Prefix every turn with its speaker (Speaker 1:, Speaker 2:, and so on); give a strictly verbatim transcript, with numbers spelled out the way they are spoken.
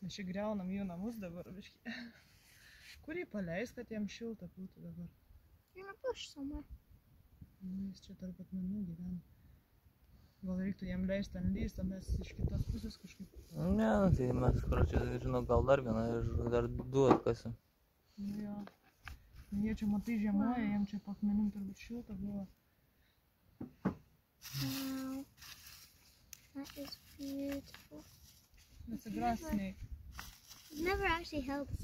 Speaker 1: Mes čia griaunam jų namus dabar, biškį. Kur jį paleis, kad jam šilta būtų dabar?
Speaker 2: In a bush somewhere.
Speaker 1: Nu, jis čia tarp akmenų gyvena. Gal reiktų jam leisti ten lyst, o mes iš kitos pusės kažkaip.
Speaker 3: Ne, nu tai mes, karočią, žinau, gal dar vieną ir dar du atkasim.
Speaker 1: Nu jo. Jie čia matai žiemoja, jam čia po akmenim turbūt šilta buvo.
Speaker 2: Wow. That is beautiful.
Speaker 1: That's a grass snake.
Speaker 2: I've never actually held